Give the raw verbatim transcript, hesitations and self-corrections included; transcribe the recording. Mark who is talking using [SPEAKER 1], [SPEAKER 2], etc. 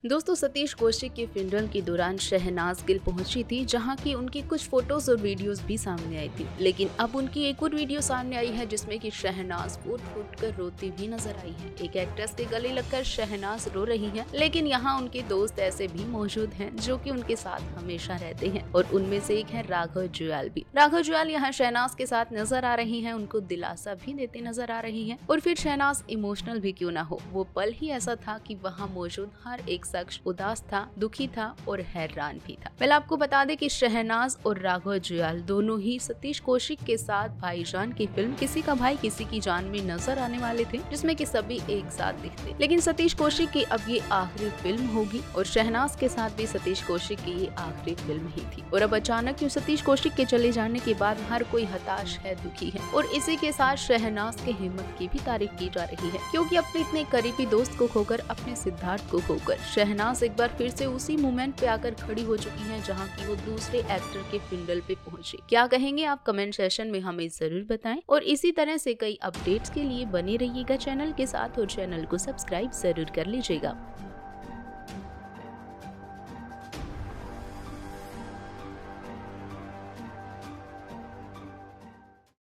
[SPEAKER 1] दोस्तों, सतीश कौशिक के फ्यूनरल के दौरान शहनाज गिल पहुंची थी, जहां की उनकी कुछ फोटोज और वीडियोस भी सामने आई थी। लेकिन अब उनकी एक और वीडियो सामने आई है जिसमें कि शहनाज फूट फूट कर रोती भी नजर आई है। एक एक्ट्रेस के गले लगकर शहनाज रो रही है, लेकिन यहाँ उनके दोस्त ऐसे भी मौजूद हैं जो कि उनके साथ हमेशा रहते हैं, और उनमें से एक है राघव जुयाल भी। राघव जुयाल यहाँ शहनाज के साथ नजर आ रही है, उनको दिलासा भी देते नजर आ रही है। और फिर शहनाज इमोशनल भी क्यों ना हो, वो पल ही ऐसा था कि वहाँ मौजूद हर एक शख्स उदास था, दुखी था और हैरान भी था। पहले आपको बता दें कि शहनाज और राघव जुयाल दोनों ही सतीश कौशिक के साथ भाईजान की फिल्म किसी का भाई किसी की जान में नजर आने वाले थे, जिसमें कि सभी एक साथ दिखते। लेकिन सतीश कौशिक की अब ये आखिरी फिल्म होगी और शहनाज के साथ भी सतीश कौशिक की ये आखिरी फिल्म ही थी। और अब अचानक क्यों सतीश कौशिक के चले जाने के बाद हर कोई हताश है, दुखी है। और इसी के साथ शहनाज के हिम्मत की भी तारीफ की जा रही है, क्योंकि अपने इतने करीबी दोस्त को खोकर, अपने सिद्धार्थ को खोकर शहनाज एक बार फिर से उसी मोमेंट पे आकर खड़ी हो चुकी हैं जहां की वो दूसरे एक्टर के फ्यूनरल पे पहुंचे। क्या कहेंगे आप कमेंट सेशन में हमें जरूर बताएं, और इसी तरह से कई अपडेट्स के लिए बने रहिएगा चैनल के साथ और चैनल को सब्सक्राइब जरूर कर लीजिएगा।